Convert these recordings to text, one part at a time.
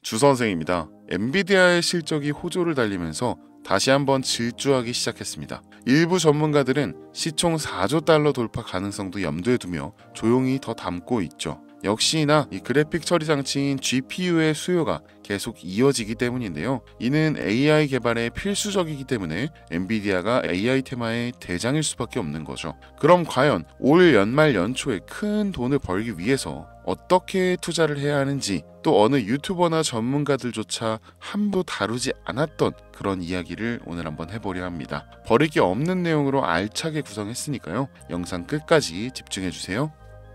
주선생입니다. 엔비디아의 실적이 호조를 달리면서 다시 한번 질주하기 시작했습니다. 일부 전문가들은 시총 4조 달러 돌파 가능성도 염두에 두며 조용히 더 담고 있죠. 역시나 이 그래픽 처리 장치인 GPU의 수요가 계속 이어지기 때문인데요. 이는 AI 개발에 필수적이기 때문에 엔비디아가 AI 테마의 대장일 수밖에 없는 거죠. 그럼 과연 올 연말 연초에 큰 돈을 벌기 위해서 어떻게 투자를 해야 하는지, 또 어느 유튜버나 전문가들조차 함부로 다루지 않았던 그런 이야기를 오늘 한번 해보려 합니다. 버릴 게 없는 내용으로 알차게 구성했으니까요. 영상 끝까지 집중해주세요.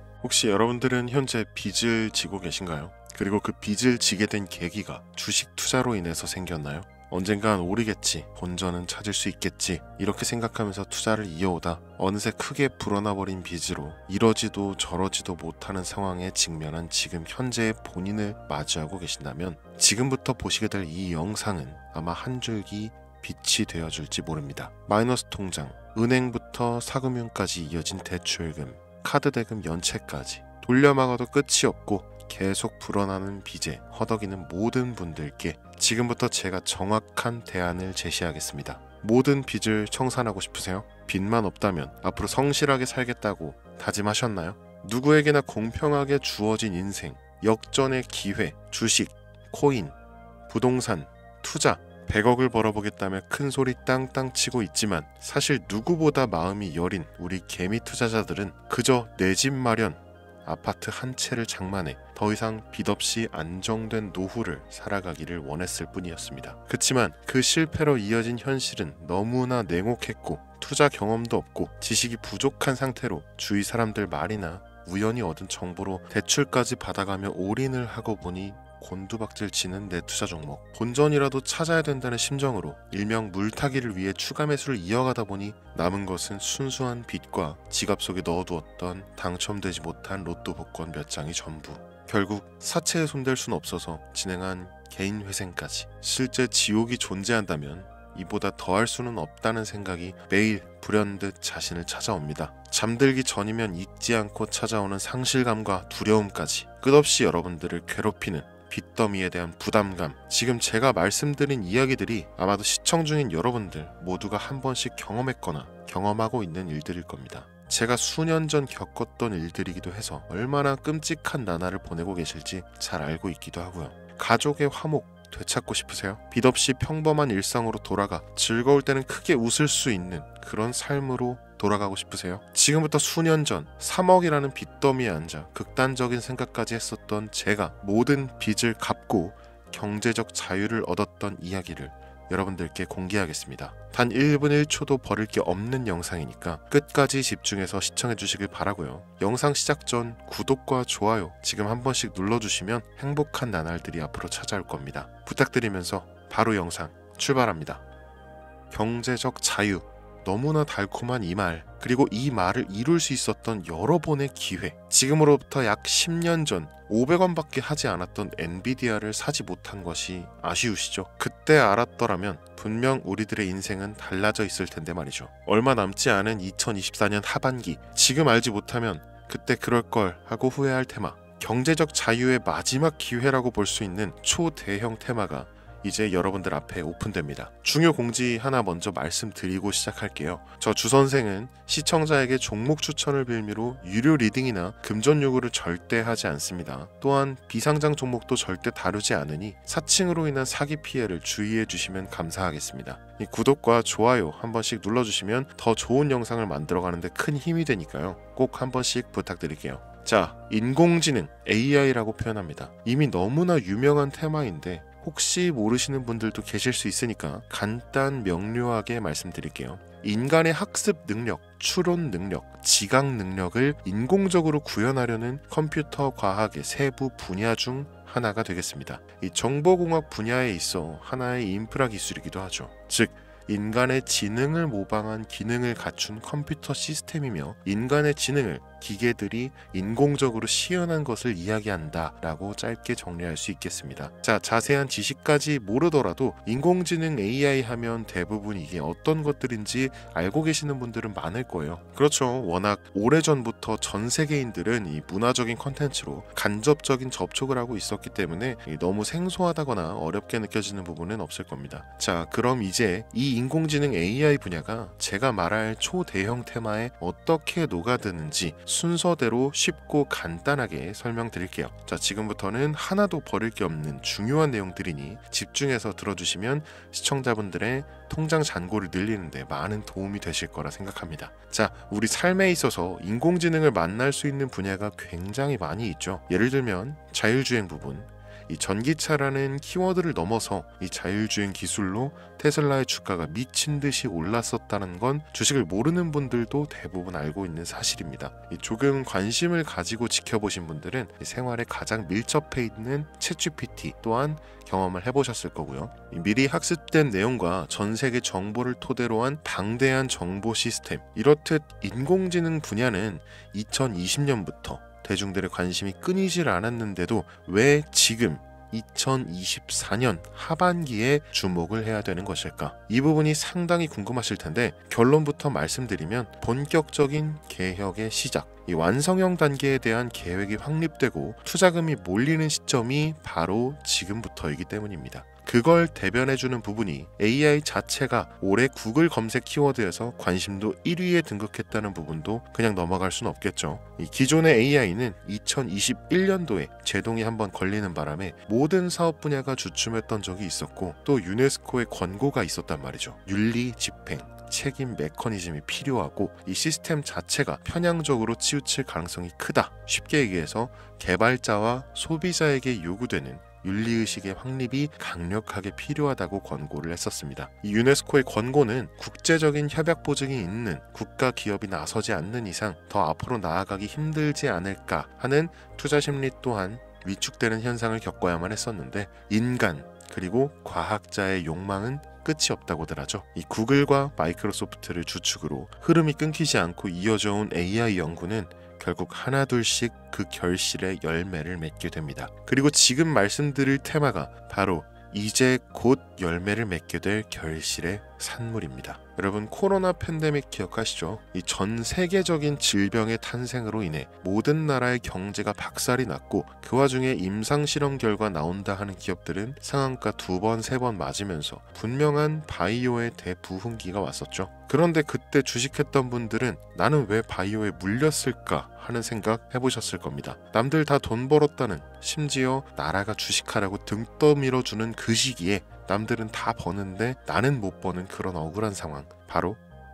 혹시 여러분들은 현재 빚을 지고 계신가요? 그리고 그 빚을 지게 된 계기가 주식 투자로 인해서 생겼나요? 언젠간 오르겠지, 본전은 찾을 수 있겠지, 이렇게 생각하면서 투자를 이어오다 어느새 크게 불어나버린 빚으로 이러지도 저러지도 못하는 상황에 직면한 지금 현재의 본인을 마주하고 계신다면 지금부터 보시게 될 이 영상은 아마 한 줄기 빛이 되어줄지 모릅니다. 마이너스 통장, 은행부터 사금융까지 이어진 대출금, 카드 대금 연체까지 돌려막아도 끝이 없고 계속 불어나는 빚에 허덕이는 모든 분들께 지금부터 제가 정확한 대안을 제시하겠습니다. 모든 빚을 청산하고 싶으세요? 빚만 없다면 앞으로 성실하게 살겠다고 다짐하셨나요? 누구에게나 공평하게 주어진 인생, 역전의 기회, 주식, 코인, 부동산, 투자, 100억을 벌어보겠다며 큰 소리 땅땅 치고 있지만 사실 누구보다 마음이 여린 우리 개미 투자자들은 그저 내 집 마련, 아파트 한 채를 장만해 더 이상 빚 없이 안정된 노후를 살아가기를 원했을 뿐이었습니다. 그치만 그 실패로 이어진 현실은 너무나 냉혹했고 투자 경험도 없고 지식이 부족한 상태로 주위 사람들 말이나 우연히 얻은 정보로 대출까지 받아가며 올인을 하고 보니 곤두박질 치는 내 투자 종목, 본전이라도 찾아야 된다는 심정으로 일명 물타기를 위해 추가 매수를 이어가다 보니 남은 것은 순수한 빚과 지갑 속에 넣어두었던 당첨되지 못한 로또 복권 몇 장이 전부. 결국 사채에 손댈 순 없어서 진행한 개인 회생까지. 실제 지옥이 존재한다면 이보다 더할 수는 없다는 생각이 매일 불현듯 자신을 찾아옵니다. 잠들기 전이면 잊지 않고 찾아오는 상실감과 두려움까지 끝없이 여러분들을 괴롭히는 빚더미에 대한 부담감, 지금 제가 말씀드린 이야기들이 아마도 시청 중인 여러분들 모두가 한 번씩 경험했거나 경험하고 있는 일들일 겁니다. 제가 수년 전 겪었던 일들이기도 해서 얼마나 끔찍한 나날을 보내고 계실지 잘 알고 있기도 하고요. 가족의 화목 되찾고 싶으세요? 빚 없이 평범한 일상으로 돌아가 즐거울 때는 크게 웃을 수 있는 그런 삶으로 돌아가고 싶으세요? 지금부터 수년 전 3억이라는 빚더미에 앉아 극단적인 생각까지 했었던 제가 모든 빚을 갚고 경제적 자유를 얻었던 이야기를 여러분들께 공개하겠습니다. 단 1분 1초도 버릴 게 없는 영상이니까 끝까지 집중해서 시청해 주시길 바라고요. 영상 시작 전 구독과 좋아요 지금 한 번씩 눌러주시면 행복한 나날들이 앞으로 찾아올 겁니다. 부탁드리면서 바로 영상 출발합니다. 경제적 자유, 너무나 달콤한 이 말, 그리고 이 말을 이룰 수 있었던 여러 번의 기회. 지금으로부터 약 10년 전 500원밖에 하지 않았던 엔비디아를 사지 못한 것이 아쉬우시죠? 그때 알았더라면 분명 우리들의 인생은 달라져 있을 텐데 말이죠. 얼마 남지 않은 2024년 하반기, 지금 알지 못하면 그때 그럴걸 하고 후회할 테마. 경제적 자유의 마지막 기회라고 볼 수 있는 초대형 테마가 이제 여러분들 앞에 오픈됩니다. 중요 공지 하나 먼저 말씀드리고 시작할게요. 저 주선생은 시청자에게 종목 추천을 빌미로 유료 리딩이나 금전 요구를 절대 하지 않습니다. 또한 비상장 종목도 절대 다루지 않으니 사칭으로 인한 사기 피해를 주의해 주시면 감사하겠습니다. 이 구독과 좋아요 한 번씩 눌러주시면 더 좋은 영상을 만들어가는데 큰 힘이 되니까요. 꼭 한 번씩 부탁드릴게요. 자, 인공지능 AI라고 표현합니다. 이미 너무나 유명한 테마인데 혹시 모르시는 분들도 계실 수 있으니까 간단 명료하게 말씀드릴게요. 인간의 학습 능력, 추론 능력, 지각 능력을 인공적으로 구현하려는 컴퓨터 과학의 세부 분야 중 하나가 되겠습니다. 이 정보공학 분야에 있어 하나의 인프라 기술이기도 하죠. 즉 인간의 지능을 모방한 기능을 갖춘 컴퓨터 시스템이며 인간의 지능을 기계들이 인공적으로 시연한 것을 이야기한다라고 짧게 정리할 수 있겠습니다. 자, 자세한 지식까지 모르더라도 인공지능 AI 하면 대부분 이게 어떤 것들인지 알고 계시는 분들은 많을 거예요. 그렇죠. 워낙 오래전부터 전 세계인들은 이 문화적인 컨텐츠로 간접적인 접촉을 하고 있었기 때문에 너무 생소하다거나 어렵게 느껴지는 부분은 없을 겁니다. 자, 그럼 이제 이 인공지능 AI 분야가 제가 말할 초대형 테마에 어떻게 녹아드는지 순서대로 쉽고 간단하게 설명드릴게요. 자, 지금부터는 하나도 버릴 게 없는 중요한 내용들이니 집중해서 들어주시면 시청자분들의 통장 잔고를 늘리는데 많은 도움이 되실 거라 생각합니다. 자, 우리 삶에 있어서 인공지능을 만날 수 있는 분야가 굉장히 많이 있죠. 예를 들면 자율주행 부분, 이 전기차라는 키워드를 넘어서 이 자율주행 기술로 테슬라의 주가가 미친 듯이 올랐었다는 건 주식을 모르는 분들도 대부분 알고 있는 사실입니다. 조금 관심을 가지고 지켜보신 분들은 생활에 가장 밀접해 있는 챗GPT 또한 경험을 해보셨을 거고요. 미리 학습된 내용과 전 세계 정보를 토대로 한 방대한 정보 시스템, 이렇듯 인공지능 분야는 2020년부터 대중들의 관심이 끊이질 않았는데도 왜 지금 2024년 하반기에 주목을 해야 되는 것일까? 이 부분이 상당히 궁금하실 텐데 결론부터 말씀드리면 본격적인 개혁의 시작, 이 완성형 단계에 대한 계획이 확립되고 투자금이 몰리는 시점이 바로 지금부터이기 때문입니다. 그걸 대변해주는 부분이 AI 자체가 올해 구글 검색 키워드에서 관심도 1위에 등극했다는 부분도 그냥 넘어갈 순 없겠죠. 이 기존의 AI는 2021년도에 제동이 한번 걸리는 바람에 모든 사업 분야가 주춤했던 적이 있었고 또 유네스코의 권고가 있었단 말이죠. 윤리 집행, 책임 메커니즘이 필요하고 이 시스템 자체가 편향적으로 치우칠 가능성이 크다. 쉽게 얘기해서 개발자와 소비자에게 요구되는 윤리의식의 확립이 강력하게 필요하다고 권고를 했었습니다. 이 유네스코의 권고는 국제적인 협약 보증이 있는 국가 기업이 나서지 않는 이상 더 앞으로 나아가기 힘들지 않을까 하는 투자 심리 또한 위축되는 현상을 겪어야만 했었는데 인간 그리고 과학자의 욕망은 끝이 없다고들 하죠. 이 구글과 마이크로소프트를 주축으로 흐름이 끊기지 않고 이어져 온 AI 연구는 결국 하나둘씩 그 결실의 열매를 맺게 됩니다. 그리고 지금 말씀드릴 테마가 바로 이제 곧 열매를 맺게 될 결실의 산물입니다. 여러분, 코로나 팬데믹 기억하시죠? 이 전 세계적인 질병의 탄생으로 인해 모든 나라의 경제가 박살이 났고 그 와중에 임상실험 결과 나온다 하는 기업들은 상한가 2번, 3번 맞으면서 분명한 바이오의 대부흥기가 왔었죠. 그런데 그때 주식했던 분들은 나는 왜 바이오에 물렸을까 하는 생각 해보셨을 겁니다. 남들 다 돈 벌었다는, 심지어 나라가 주식하라고 등 떠밀어주는 그 시기에 남들은 다 버는데 나는 못 버는 그런 억울한 상황, 바로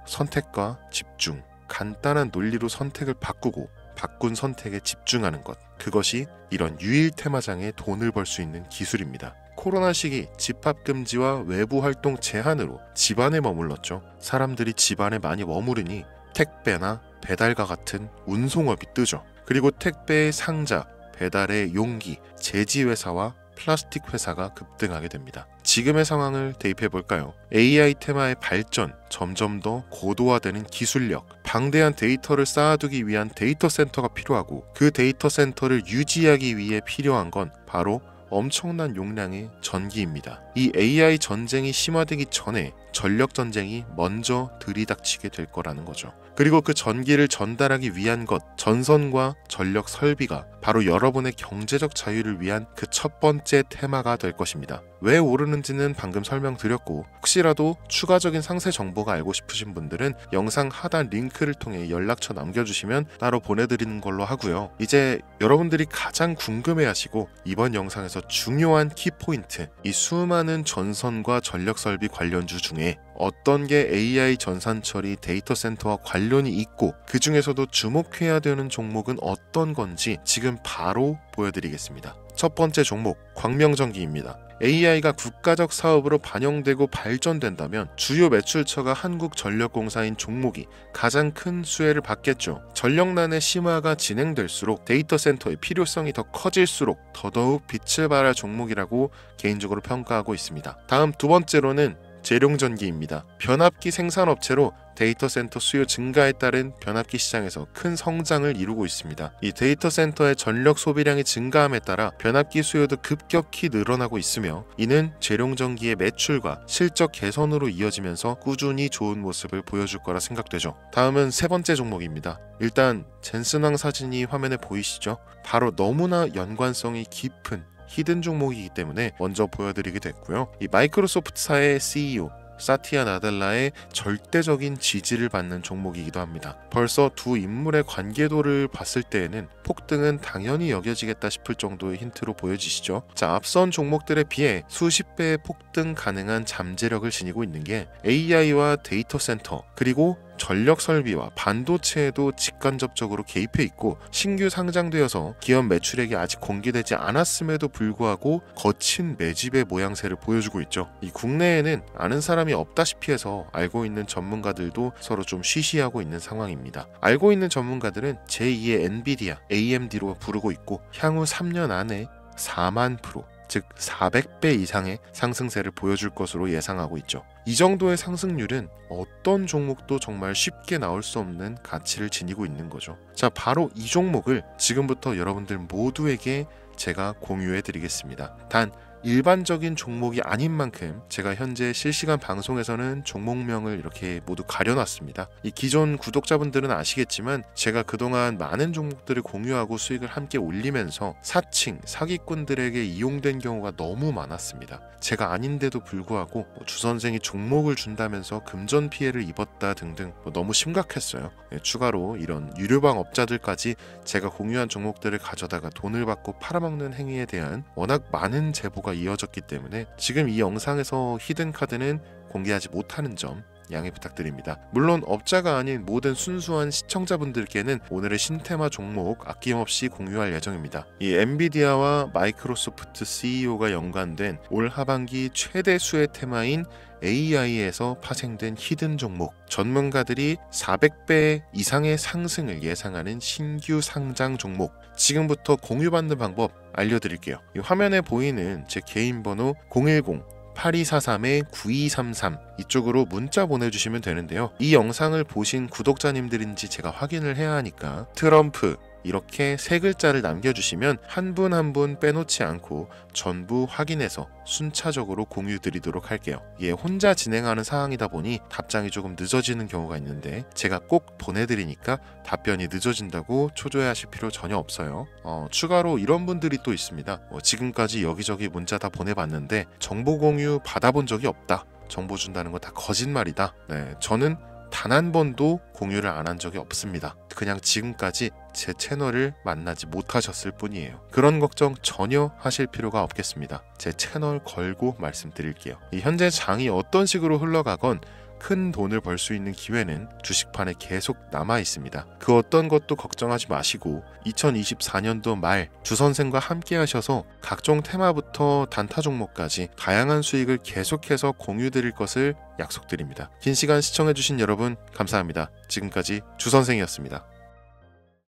선택과 집중, 간단한 논리로 선택을 바꾸고 바꾼 선택에 집중하는 것, 그것이 이런 유일 테마장에 돈을 벌 수 있는 기술입니다. 코로나 시기 집합금지와 외부 활동 제한으로 집안에 머물렀죠. 사람들이 집안에 많이 머무르니 택배나 배달과 같은 운송업이 뜨죠. 그리고 택배의 상자, 배달의 용기, 제지회사와 플라스틱 회사가 급등하게 됩니다. 지금의 상황을 대입해 볼까요? AI 테마의 발전, 점점 더 고도화되는 기술력, 방대한 데이터를 쌓아두기 위한 데이터 센터가 필요하고 그 데이터 센터를 유지하기 위해 필요한 건 바로 엄청난 용량의 전기입니다. 이 AI 전쟁이 심화되기 전에 전력 전쟁이 먼저 들이닥치게 될 거라는 거죠. 그리고 그 전기를 전달하기 위한 것, 전선과 전력 설비가 바로 여러분의 경제적 자유를 위한 그 첫 번째 테마가 될 것입니다. 왜 오르는지는 방금 설명드렸고 혹시라도 추가적인 상세 정보가 알고 싶으신 분들은 영상 하단 링크를 통해 연락처 남겨주시면 따로 보내드리는 걸로 하고요. 이제 여러분들이 가장 궁금해하시고 이번 영상에서 중요한 키포인트, 이 수많은 전선과 전력 설비 관련주 중에 어떤 게 AI 전산 처리 데이터 센터와 관련이 있고 그 중에서도 주목해야 되는 종목은 어떤 건지 지금 바로 보여드리겠습니다. 첫 번째 종목, 광명전기입니다. AI가 국가적 사업으로 반영되고 발전된다면 주요 매출처가 한국전력공사인 종목이 가장 큰 수혜를 받겠죠. 전력난의 심화가 진행될수록 데이터 센터의 필요성이 더 커질수록 더더욱 빛을 발할 종목이라고 개인적으로 평가하고 있습니다. 다음 두 번째로는 재룡전기입니다. 변압기 생산업체로 데이터 센터 수요 증가에 따른 변압기 시장에서 큰 성장을 이루고 있습니다. 이 데이터 센터의 전력 소비량이 증가함에 따라 변압기 수요도 급격히 늘어나고 있으며 이는 재룡전기의 매출과 실적 개선으로 이어지면서 꾸준히 좋은 모습을 보여줄 거라 생각되죠. 다음은 세 번째 종목입니다. 일단 젠슨왕 사진이 화면에 보이시죠? 바로 너무나 연관성이 깊은 히든 종목이기 때문에 먼저 보여드리게 됐고요. 이 마이크로소프트사의 CEO 사티아 나델라의 절대적인 지지를 받는 종목이기도 합니다. 벌써 두 인물의 관계도를 봤을 때에는 폭등은 당연히 여겨지겠다 싶을 정도의 힌트로 보여지시죠. 자, 앞선 종목들에 비해 수십 배의 폭등 가능한 잠재력을 지니고 있는 게 AI와 데이터 센터 그리고 전력 설비와 반도체에도 직간접적으로 개입해 있고 신규 상장되어서 기업 매출액이 아직 공개되지 않았음에도 불구하고 거친 매집의 모양새를 보여주고 있죠. 이 국내에는 아는 사람이 없다시피 해서 알고 있는 전문가들도 서로 좀 쉬쉬하고 있는 상황입니다. 알고 있는 전문가들은 제2의 엔비디아, AMD로 부르고 있고 향후 3년 안에 4만 프로 즉 400배 이상의 상승세를 보여줄 것으로 예상하고 있죠. 이 정도의 상승률은 어떤 종목도 정말 쉽게 나올 수 없는 가치를 지니고 있는 거죠. 자, 바로 이 종목을 지금부터 여러분들 모두에게 제가 공유해 드리겠습니다. 단 일반적인 종목이 아닌 만큼 제가 현재 실시간 방송에서는 종목명을 이렇게 모두 가려놨습니다. 이 기존 구독자분들은 아시겠지만 제가 그동안 많은 종목들을 공유하고 수익을 함께 올리면서 사칭, 사기꾼들에게 이용된 경우가 너무 많았습니다. 제가 아닌데도 불구하고 주선생이 종목을 준다면서 금전 피해를 입었다 등등 너무 심각했어요. 추가로 이런 유료방 업자들까지 제가 공유한 종목들을 가져다가 돈을 받고 팔아먹는 행위에 대한 워낙 많은 제보가 이어졌기 때문에 지금 이 영상에서 히든 카드는 공개하지 못하는 점 양해 부탁드립니다. 물론 업자가 아닌 모든 순수한 시청자분들께는 오늘의 신테마 종목 아낌없이 공유할 예정입니다. 이 엔비디아와 마이크로소프트 CEO가 연관된 올 하반기 최대 수혜 테마인 AI에서 파생된 히든 종목, 전문가들이 400배 이상의 상승을 예상하는 신규 상장 종목, 지금부터 공유받는 방법 알려드릴게요. 이 화면에 보이는 제 개인 번호 010-8243-9233 이쪽으로 문자 보내주시면 되는데요. 이 영상을 보신 구독자님들인지 제가 확인을 해야 하니까 트럼프 이렇게 세 글자를 남겨주시면 한 분 한 분 빼놓지 않고 전부 확인해서 순차적으로 공유 드리도록 할게요. 이게 혼자 진행하는 사항이다 보니 답장이 조금 늦어지는 경우가 있는데 제가 꼭 보내드리니까 답변이 늦어진다고 초조해하실 필요 전혀 없어요. 추가로 이런 분들이 또 있습니다. 지금까지 여기저기 문자 다 보내봤는데 정보 공유 받아본 적이 없다. 정보 준다는 거 다 거짓말이다. 네, 저는 단 한 번도 공유를 안 한 적이 없습니다. 그냥 지금까지 제 채널을 만나지 못하셨을 뿐이에요. 그런 걱정 전혀 하실 필요가 없겠습니다. 제 채널 걸고 말씀드릴게요. 이 현재 장이 어떤 식으로 흘러가건 큰 돈을 벌 수 있는 기회는 주식판에 계속 남아 있습니다. 그 어떤 것도 걱정하지 마시고 2024년도 말 주선생과 함께 하셔서 각종 테마부터 단타 종목까지 다양한 수익을 계속해서 공유 드릴 것을 약속드립니다. 긴 시간 시청해주신 여러분 감사합니다. 지금까지 주선생이었습니다.